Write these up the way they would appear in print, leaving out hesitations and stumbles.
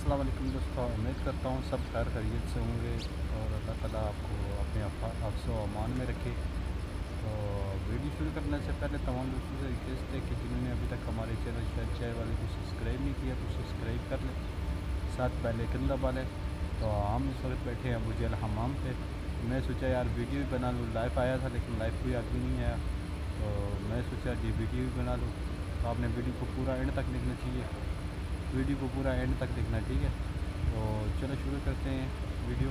अस्सलाम वालेकुम दोस्तों, उम्मीद करता हूँ सब खैर खैरियत से होंगे और अल्लाह ताला आपको अपने हिफ्ज़ व अमान में रखे। तो वीडियो शुरू करने से पहले तमाम दोस्तों से रिक्वेस्ट है कि जिन्होंने अभी तक हमारे चैनल शायद चाय वाले को सब्सक्राइब नहीं किया तो सब्सक्राइब कर लें, साथ बेल आइकन दबा लें। तो हम इस वक्त बैठे हैं अबू जहल हमाम पे। मैं सोचा यार वीडियो भी बना लूँ, लाइव आया था लेकिन लाइव कोई आदमी नहीं आया, तो मैं सोचा जी वीडियो भी बना लूँ। तो आपने वीडियो को पूरा एंड तक देखना चाहिए, वीडियो को पूरा एंड तक देखना, ठीक है। तो चलो शुरू करते हैं वीडियो।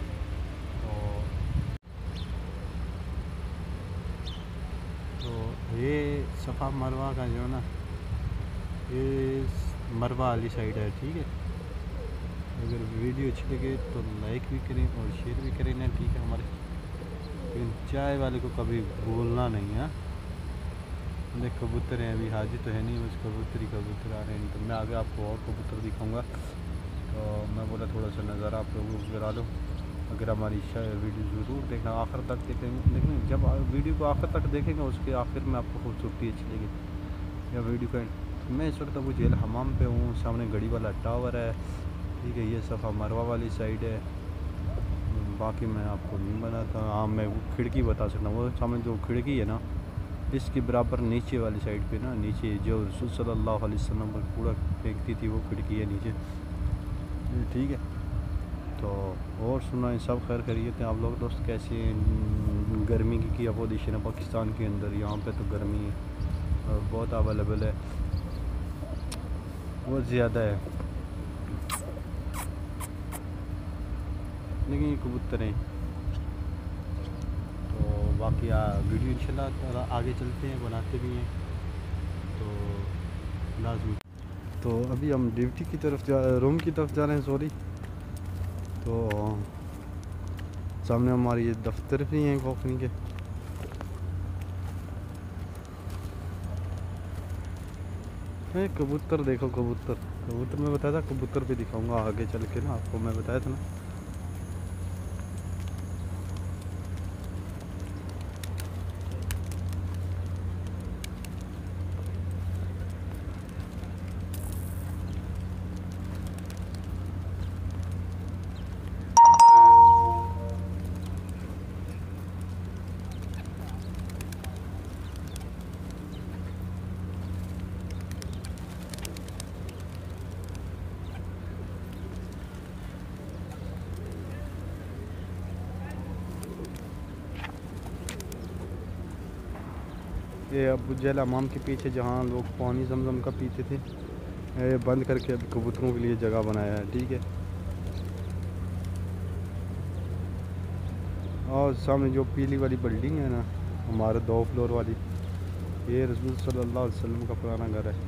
तो ये सफ़ा मरवा का जो ना, ये मरवा वाली साइड है, ठीक है। अगर वीडियो अच्छी लगे तो लाइक भी करें और शेयर भी करें ना, ठीक है। हमारे चाय वाले को कभी भूलना नहीं है। देख कबूतर हैं, अभी हाजी तो है नहीं, बस कबूतर ही कबूतर आ रहे हैं। तो मैं आगे आपको और कबूतर दिखाऊंगा। तो मैं बोला थोड़ा सा नज़ारा आप लोगों को करा दो। अगर हमारी वीडियो ज़रूर देखना, आखिर तक देखेंगे, लेकिन जब वीडियो को आखिर तक देखेंगे उसके आखिर में आपको खूबसूरती अच्छी लगेगी या वीडियो का। तो मैं इस वक्त अबू जहल हमाम पे हूँ, सामने घड़ी वाला टावर है, ठीक है। ये सफ़ा मरवा वाली साइड है, बाकी मैं आपको नहीं बताता। हाँ, मैं वो खिड़की बता सकता हूँ, वो सामने जो खिड़की है ना, इसके बराबर नीचे वाली साइड पे ना, नीचे जो रसूल सल्लल्लाहु अलैहि वसल्लम पर कूड़ा फेंकती थी वो खिड़की है नीचे, ठीक है। तो और सुना सब खैर खैरियत हैं आप लोग दोस्त, कैसे हैं? गर्मी की क्या पोजीशन है पाकिस्तान के अंदर? यहाँ पे तो गर्मी है और बहुत अवेलेबल है, बहुत ज़्यादा है, लेकिन ये कबूतर हैं। तो बाकी वीडियो इंशाल्लाह आगे चलते हैं, बनाते भी हैं तो लाजमी। तो अभी हम ड्यूटी की तरफ रूम की तरफ जा रहे हैं, सॉरी। तो सामने हमारे ये दफ्तर भी हैं कंपनी के। कबूतर देखो, कबूतर कबूतर मैं बताया था, कबूतर भी दिखाऊंगा आगे चल के ना आपको, मैं बताया था ना। ये अबू जहल हमाम के पीछे जहाँ लोग पानी जमजम का पीते थे, ये बंद करके अभी कबूतरों के लिए जगह बनाया है, ठीक है। और सामने जो पीली वाली बिल्डिंग है ना, हमारे 2 फ्लोर वाली, ये रसूल सल्लल्लाहु अलैहि वसल्लम का पुराना घर है।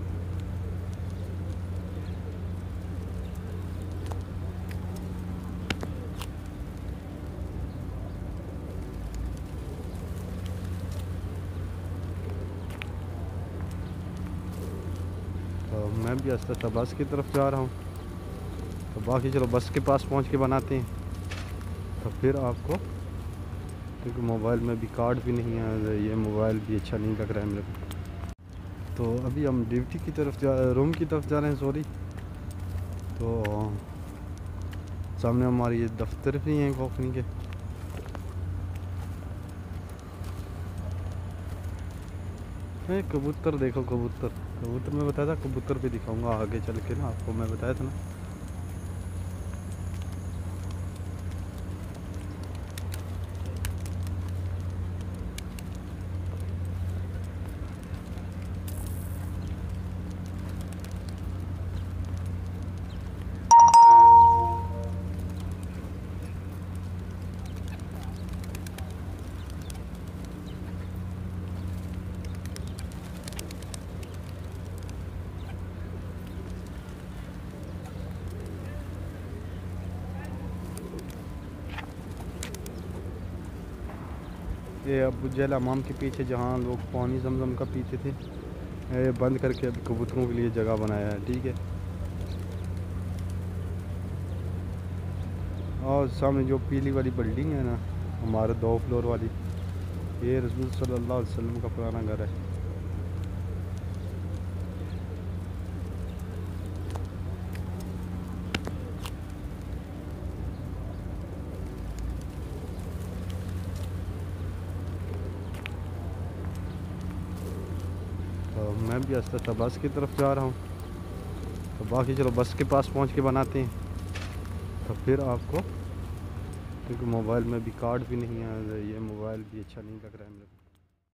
तो मैं भी आस्ता बस की तरफ जा रहा हूँ। तो बाकी चलो बस के पास पहुँच के बनाते हैं, तो फिर आपको, क्योंकि मोबाइल में भी कार्ड भी नहीं है, ये मोबाइल भी अच्छा नहीं लग रहा है मेरे को। तो अभी हम ड्यूटी की तरफ रूम की तरफ जा रहे हैं, सॉरी। तो सामने हमारे ये दफ्तर भी हैं कंपनी के। कबूतर देखो, कबूतर कबूतर मैं बताया था, कबूतर भी दिखाऊंगा आगे चल के ना आपको, मैं बताया था ना। ये अबू जहल हमाम के पीछे जहाँ लोग पानी जमजम का पीते थे, ये बंद करके अभी कबूतरों के लिए जगह बनाया है, ठीक है। और सामने जो पीली वाली बिल्डिंग है ना, हमारे 2 फ्लोर वाली, ये रसूल सल्लल्लाहु अलैहि वसल्लम का पुराना घर है। तो मैं भी आस्ता आस्ता बस की तरफ जा रहा हूँ। तो बाकी चलो बस के पास पहुँच के बनाते हैं तो फिर आपको, क्योंकि मोबाइल में भी कार्ड भी नहीं है, ये मोबाइल भी अच्छा नहीं लग रहा है मेरे को।